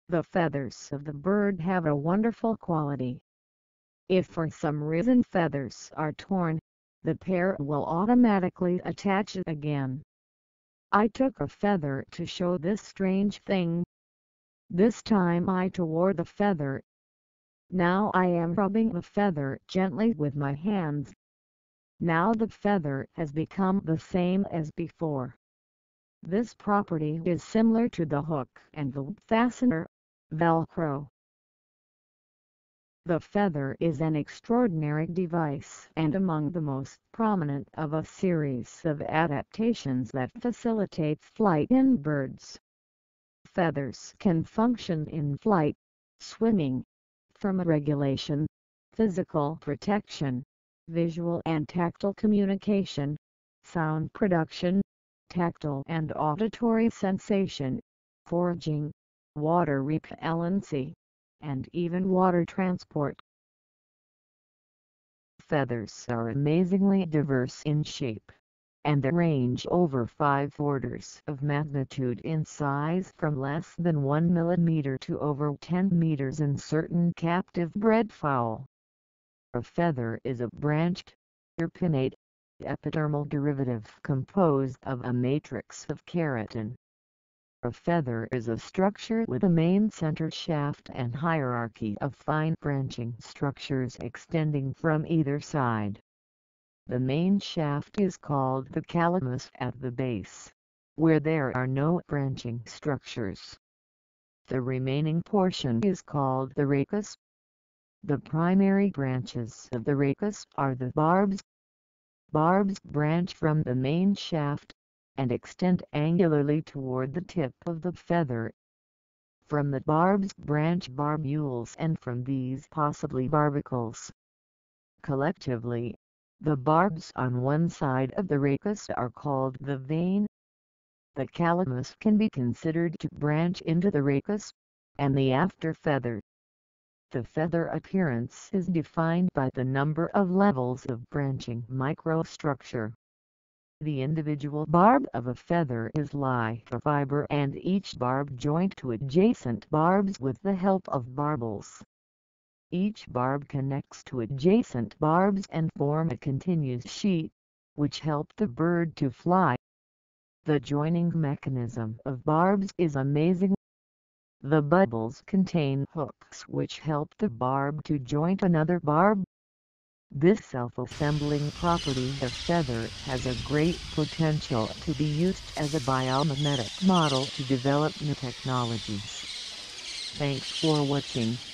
The feathers of the bird have a wonderful quality. If for some reason feathers are torn, the pair will automatically attach again. I took a feather to show this strange thing. This time I tore the feather. Now I am rubbing the feather gently with my hands. Now the feather has become the same as before. This property is similar to the hook and the fastener, Velcro. The feather is an extraordinary device and among the most prominent of a series of adaptations that facilitate flight in birds. Feathers can function in flight, swimming, thermoregulation, physical protection, visual and tactile communication, sound production, tactile and auditory sensation, foraging, water repellency, and even water transport. Feathers are amazingly diverse in shape, and they range over 5 orders of magnitude in size from less than 1 mm to over 10 meters in certain captive bred fowl. A feather is a branched, or pinnate, epidermal derivative composed of a matrix of keratin. A feather is a structure with a main center shaft and hierarchy of fine branching structures extending from either side. The main shaft is called the calamus at the base, where there are no branching structures. The remaining portion is called the rachis. The primary branches of the rachis are the barbs. Barbs branch from the main shaft, and extend angularly toward the tip of the feather. From the barbs branch barbules and from these possibly barbicles. Collectively, the barbs on one side of the rachis are called the vein. The calamus can be considered to branch into the rachis, and the after feather. The feather appearance is defined by the number of levels of branching microstructure. The individual barb of a feather is like a fiber and each barb joined to adjacent barbs with the help of barbels. Each barb connects to adjacent barbs and form a continuous sheet, which help the bird to fly. The joining mechanism of barbs is amazing. The bubbles contain hooks which help the barb to joint another barb. This self-assembling property of feather has a great potential to be used as a biomimetic model to develop new technologies. Thanks for watching.